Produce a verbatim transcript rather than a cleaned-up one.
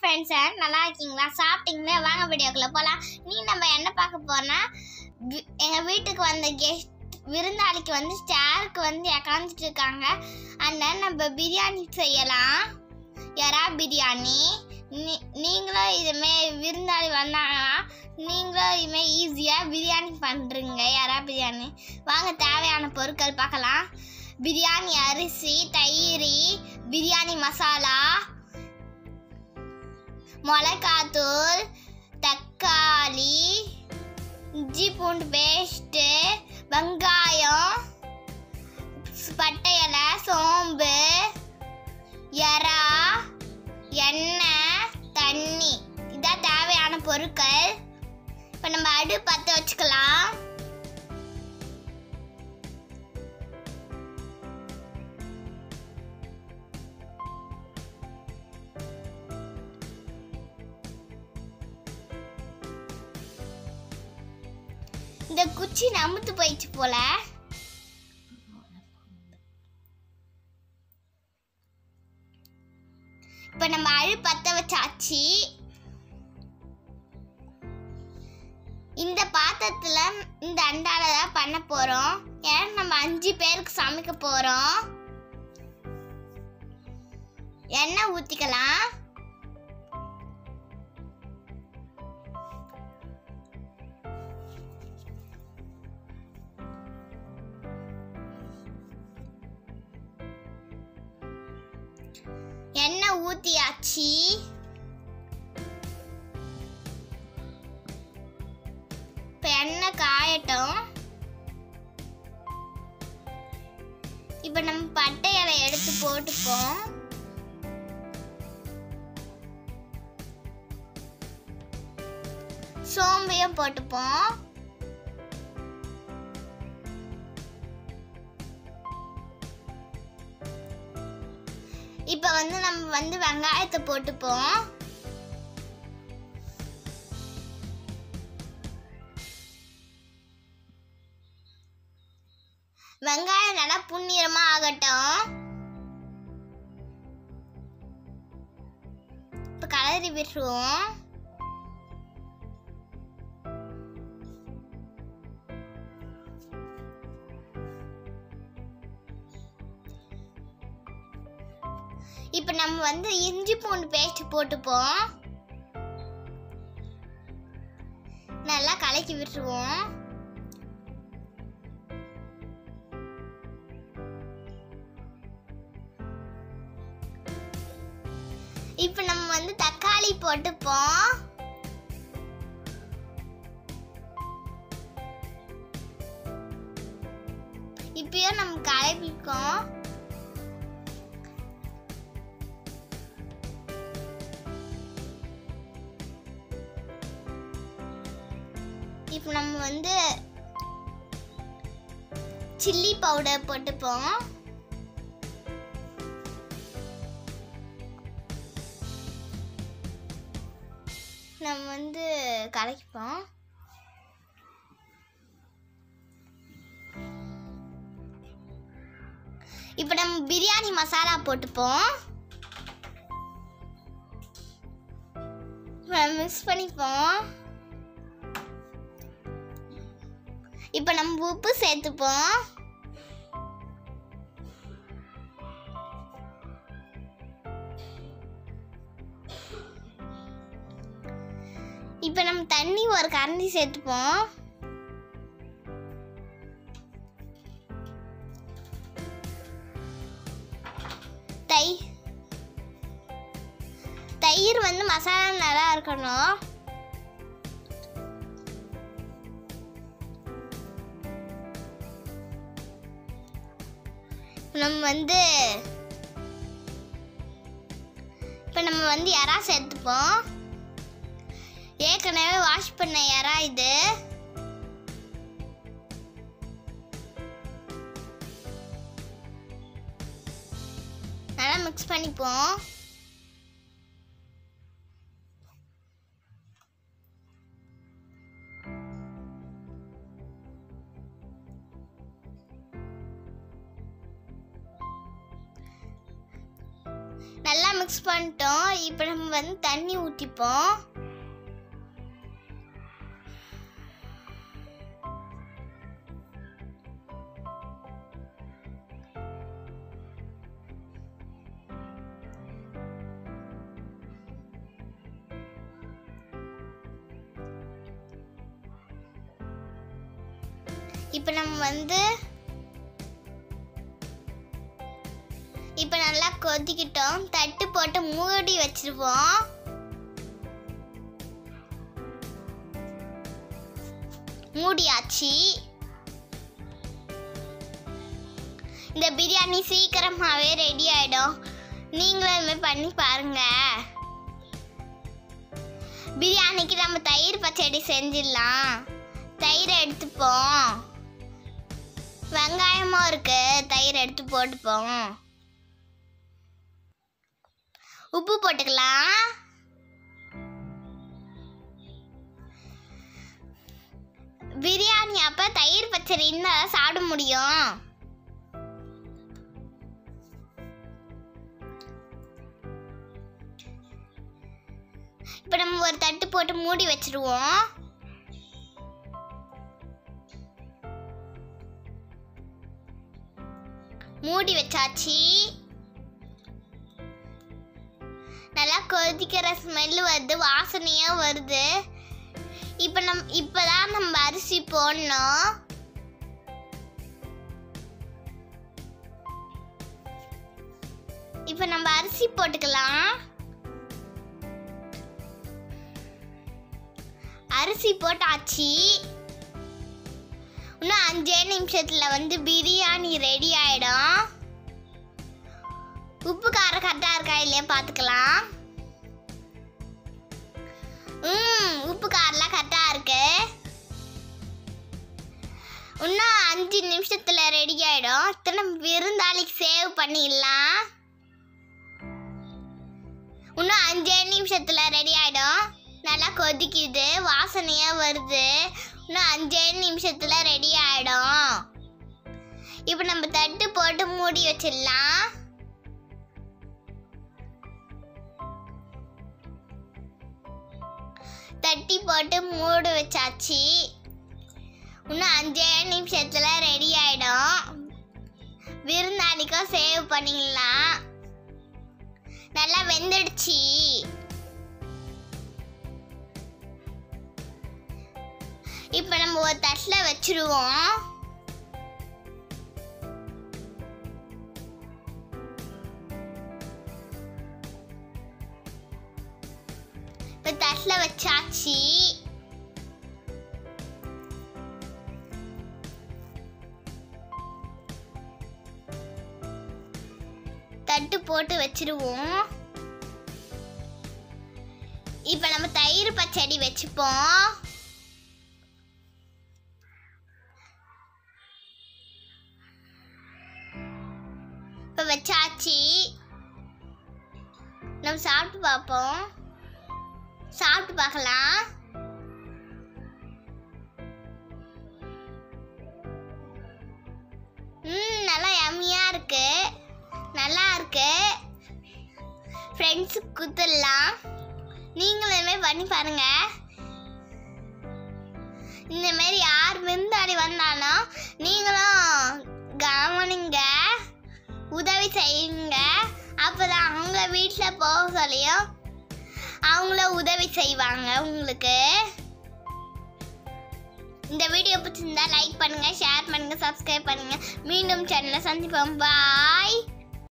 Friends, நல்லா இருக்கீங்களா? சாப்பிட்டீங்களா? வாங்க வீடியோக்குள்ள போகலாம். நீ நம்ம என்ன பார்க்க போறோம்னா, எங்கள் வீட்டுக்கு வந்த கெஸ்ட் விருந்தாளிக்கு வந்து ஸ்டாருக்கு வந்து உக்காந்துட்டு இருக்காங்க. அதனால நம்ம பிரியாணி செய்யலாம், எறா பிரியாணி. நீ நீங்களும் இதுமாரி விருந்தாளி வந்தாங்கன்னா நீங்களும் இதுமாரி ஈஸியாக பிரியாணி பண்ணுறீங்க, எறா பிரியாணி. வாங்க தேவையான பொருட்கள் பார்க்கலாம். பிரியாணி அரிசி, தயிர், பிரியாணி மசாலா, மிளகாத்தூள், தக்காளி, இஞ்சி பூண்டு பேஸ்ட்டு, வெங்காயம், பட்டை இலை, சோம்பு, எறா, எண்ணெய், தண்ணி. இதான் தேவையான பொருட்கள். இப்போ நம்ம அடுப்பு பற்ற வச்சுக்கலாம். இந்த குச்சி நமுத்து போயிடுச்சு போல. இப்ப நம்ம அழு பத்த வச்சாச்சு. இந்த பாத்திரத்துல இந்த அண்டால தான் பண்ண போறோம். ஏன்னா நம்ம அஞ்சு பேருக்கு சமைக்க போறோம். எண்ணெய் ஊத்திக்கலாம். எண்ணெய் ஊத்தியாச்சு. இப்ப எண்ணெய் காயட்டும். இப்ப நம்ம பட்டை இலை எடுத்து போட்டுப்போம். சோம்பையும் போட்டுப்போம். இப்ப வந்து நம்ம வந்து வெங்காயத்தை போட்டுப்போம். வெங்காயம் நல்லா புன்னிறமா ஆகட்டும். இப்ப கலரி விட்டுருவோம். இப்ப நம்ம வந்து இஞ்சி பூண்டு பேஸ்ட் போட்டுப்போம். நல்லா கலக்கி விட்டுருவோம். இப்ப நம்ம வந்து தக்காளி போட்டுப்போம். இப்பயும் நம்ம கலக்கிக்கோம். இப்போ நம்ம வந்து சில்லி பவுடர் போட்டுப்போம். நம்ம வந்து கலக்கிப்போம். இப்போ நம்ம பிரியாணி மசாலா போட்டுப்போம். மிக்ஸ் பண்ணிப்போம். இப்ப நம்ம உப்பு சேர்த்துப்போம். இப்ப நம்ம தண்ணி ஒரு கரண்டி சேர்த்துப்போம். தை தயிர் வந்து மசாலா நல்லா இருக்கணும். நம்ம வந்து இப்போ நம்ம வந்து எறா சேர்த்துப்போம். ஏற்கனவே வாஷ் பண்ண எறா இது. நல்லா மிக்ஸ் பண்ணிப்போம். நல்லா மிக்ஸ் பண்ணிட்டோம். இப்போ நம்ம வந்து தண்ணி ஊற்றிப்போம். இப்போ நம்ம வந்து இப்போ நல்லா கொதிக்கிட்டோம். தட்டு போட்டு மூடி வச்சிருவோம். மூடியாச்சு. இந்த பிரியாணி சீக்கிரமாவே ரெடி ஆயிடும். நீங்களும் இதுமாதிரி பண்ணி பாருங்க. பிரியாணிக்கு நம்ம தயிர் பச்சடி செஞ்சிடலாம். தயிரை எடுத்துப்போம். வெங்காயமும் இருக்கு, தயிர் எடுத்து போட்டுப்போம். உப்பு போட்டுக்கலாம். பிரியாணி அப்ப தயிர் பச்சடி இருந்தால் சாப்பிட முடியும். இப்ப நம்ம ஒரு தட்டு போட்டு மூடி வச்சிருவோம். மூடி வச்சாச்சு. நல்லா கொதிக்கிற ஸ்மெல் வருது, வாசனையா வருது. இப்ப நம் இப்பதான் நம்ம அரிசி போடணும். இப்ப நம்ம அரிசி போட்டுக்கலாம். அரிசி போட்டாச்சு. இன்னும் அஞ்சே நிமிஷத்துல வந்து பிரியாணி ரெடி ஆயிடும். உப்பு காரம் கரெக்டா இருக்கா இல்லையா பார்த்துக்கலாம். ம் உப்பு காரெல்லாம் கரெக்டா இருக்கு. இன்னும் அஞ்சு நிமிஷத்துல ரெடி ஆயிடும். இத்தனை விருந்தாளிக்கு சேவ் பண்ணிடலாம். இன்னும் அஞ்சே நிமிஷத்துல ரெடி ஆயிடும். நல்லா கொதிக்குது, வாசனையா வருது. இன்னும் அஞ்சே நிமிஷத்துல ரெடி ஆயிடும். இப்போ நம்ம தட்டு போட்டு மூடி வச்சிடலாம். தட்டி போட்டு மூடி வச்சாச்சு. இன்னும் அஞ்சே நிமிஷத்துல ரெடி ஆயிடும். விருந்தாளிக்கும் சேவ் பண்ணிடலாம். நல்லா வெந்துடுச்சு. இப்ப நம்ம ஒரு தட்டுல வச்சிருவோம். இப்ப தட்டுல வச்சாச்சு. தட்டு போட்டு வச்சிருவோம். இப்ப நம்ம தயிர் பச்சடி வச்சுப்போம். இப்ப வச்சாச்சு. நம்ம சாப்பிட்டு பார்ப்போம். சாப்பிட்டு பார்க்கலாம். ம் நல்லா யம்மியா இருக்கு. நல்லா இருக்கு. ஃப்ரெண்ட்ஸுக்கு குத்துடலாம். நீங்களுமே பண்ணி பாருங்க. இந்த மாதிரி யார் விருந்தாளி வந்தாலும் நீங்களும் கவனிங்க, உதவி செய்யுங்க. அப்பதான் அவங்க வீட்டில் போக சொல்லியும் அவங்கள உதவி செய்வாங்க உங்களுக்கு. இந்த வீடியோ பிடிச்சிருந்தா லைக் பண்ணுங்க, ஷேர் பண்ணுங்க, சப்ஸ்கிரைப் பண்ணுங்க. மீண்டும் சேனலை சந்திப்போம். பாய்.